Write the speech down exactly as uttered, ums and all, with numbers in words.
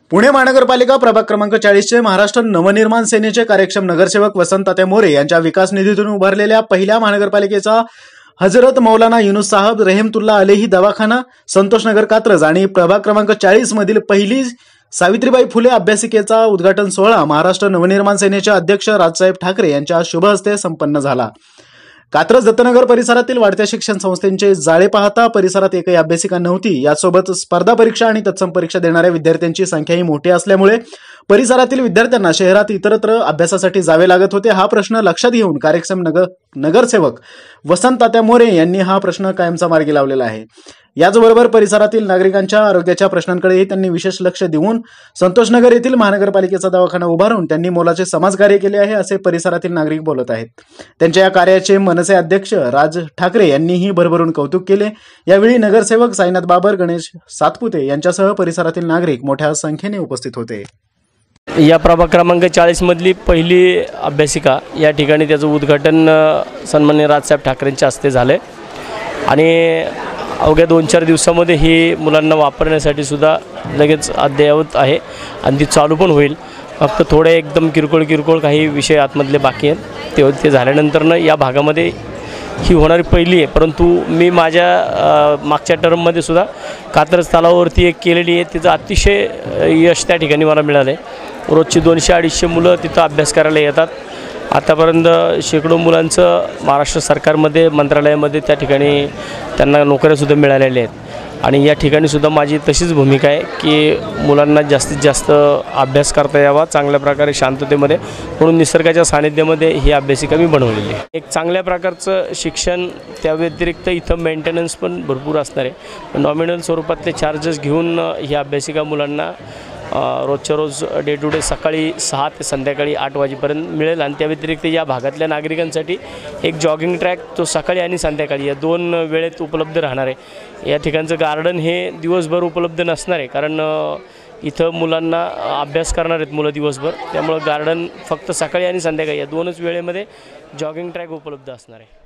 पुणे महानगरपालिका प्रभाग क्रमांक चाळीस चे महाराष्ट्र नवनिर्माण सेनेचे कार्यक्षम नगरसेवक वसंत तात्या मोरे यांच्या विकास निधीतून उभारलेल्या पहिल्या महानगरपालिकेचा हजरत मौलाना युनुस साहब रेहमतुल्ला अलेही दवाखाना संतोषनगर कात्रज आणि प्रभाग क्रमांक चाळीस मधील पहिली सावित्रीबाई फुले अभ्यासिकेचा उद्घाटन सोहळा महाराष्ट्र नवनिर्माण सेनेचे अध्यक्ष राजसाहेब ठाकरे यांच्या शुभ हस्ते संपन्न झाला। कात्रज दत्तनगर परिसरातील वाढत्या शिक्षण संस्थांचे जाळे पाहता परिसरात एकही अभ्यासिका नव्हती। यासोबत स्पर्धा परीक्षा आणि तत्सम परीक्षा देणाऱ्या विद्यार्थ्यांची संख्याही मोठी असल्यामुळे परिसरातील विद्यार्थ्यांना शहरात इतरत्र अभ्यासासाठी जावे लागत होते। हा प्रश्न लक्षात घेऊन कार्यक्षम नगर नगरसेवक वसंत तात्या मोरे यांनी हा प्रश्न कायमचा मार्गी लावलेला आहे। याचबरोबर परिसरातील नागरिकांच्या आरोग्याच्या प्रश्नांकडेही त्यांनी विशेष लक्ष देऊन संतोषनगर येथील महानगरपालिकेचा दवाखाना उभारून त्यांनी मोलाचे समाजकार्य केले आहे, असे परिसरातील नागरिक बोलत आहेत। त्यांच्या या कार्याचे मनसे अध्यक्ष राज ठाकरे यांनीही भरभरून कौतुक केले। यावेळी नगरसेवक साईनाथ बाबर, गणेश सातपुते यांच्यासह परिसरातील नागरिक मोठ्या संख्येने उपस्थित होते। या प्रभाग क्रमांक चाळीस मधली पहिली अभ्यासिका या ठिकाणी त्याचं उद्घाटन सन्माननीय राजसाहेब ठाकरेंच्या हस्ते झाले आणि अवघ्या दोन चार दिवसामध्ये ही मुलांना वापरण्यासाठी सुद्धा लगेच अद्ययावत आहे आणि ती चालू पण होईल। फक्त थोडे एकदम किरकोळ किरकोळ काही विषय आतमधले बाकी आहेत, ते ते झाल्यानंतरनं या भागामध्ये ही होणारी पहिली आहे। परंतु मी माझ्या मागच्या टर्ममध्ये सुद्धा कात्रज तलावावरती एक केलेली आहे, तिचं अतिशय यश त्या ठिकाणी मला मिळालं आहे। रोजची दोनशे अडीचशे मुलं तिथं अभ्यास करायला येतात। आतापर्यंत शेकडो मुलांचं महाराष्ट्र सरकारमध्ये मंत्रालयामध्ये त्या ठिकाणी त्यांना नोकऱ्यासुद्धा मिळालेल्या आहेत आणि या ठिकाणीसुद्धा माझी तशीच भूमिका आहे की मुलांना जास्तीत जास्त अभ्यास करता यावा चांगल्या प्रकारे शांततेमध्ये, म्हणून निसर्गाच्या सानिध्यामध्ये ही अभ्यासिका मी बनवलेली आहे। एक चांगल्या प्रकारचं शिक्षण, त्या व्यतिरिक्त इथं मेंटेनन्स पण भरपूर असणार आहे। नॉमिनल स्वरूपातले चार्जेस घेऊन ही अभ्यासिका मुलांना रोजच्या रोज डे टू डे सकाळी सहा ते संध्याकाळी आठ वाजेपर्यंत मिळेल आणि त्या व्यतिरिक्त या भागातल्या नागरिकांसाठी एक जॉगिंग ट्रॅक तो सकाळी आणि संध्याकाळी या दोन वेळेत उपलब्ध राहणार आहे। या ठिकाणचं गार्डन हे दिवसभर उपलब्ध नसणार आहे, कारण इथं मुलांना अभ्यास करणार आहेत मुलं दिवसभर, त्यामुळं गार्डन फक्त सकाळी आणि संध्याकाळी या दोनच वेळेमध्ये जॉगिंग ट्रॅक उपलब्ध असणार आहे।